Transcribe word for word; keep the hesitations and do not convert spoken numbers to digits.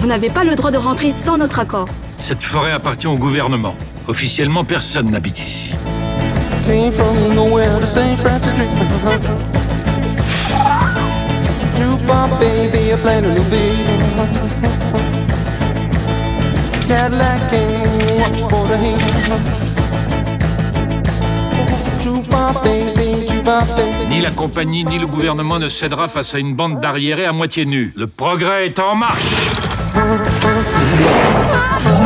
n'avez pas le droit de rentrer sans notre accord. Cette forêt appartient au gouvernement. Officiellement, personne n'habite ici. Came from nowhere to Saint Francis Street. Jukebox baby, I played a little bit. Cadillac came, watch for the heat. Jukebox baby, jukebox baby. Ni la compagnie, ni le gouvernement ne cédera face à une bande d'arriérés à moitié nus. Le progrès est en marche.